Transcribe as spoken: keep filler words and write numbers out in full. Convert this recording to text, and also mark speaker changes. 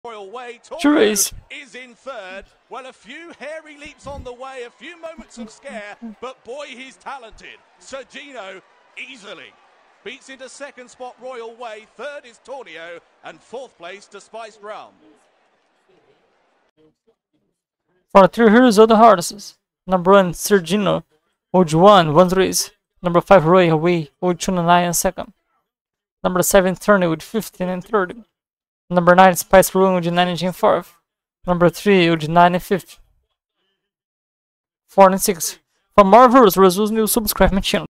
Speaker 1: Royal Way.
Speaker 2: Tornado
Speaker 1: is in third. Well, a few hairy leaps on the way, a few moments of scare, but boy, he's talented. Sir Gino easily beats into second spot Royal Way. Third is Tornado, and fourth place to Spiced Realm.
Speaker 2: For three heroes of the horses. Number one, Sir Gino, Old one, one race. Number five, Royal Way, Old two nine and second. Number seven, Tornado with fifteen and third. Number nine, Spice Room with nineteen and fourth. Number three, with nine and fifth. four and six. For more videos, results, new subscribe my channel.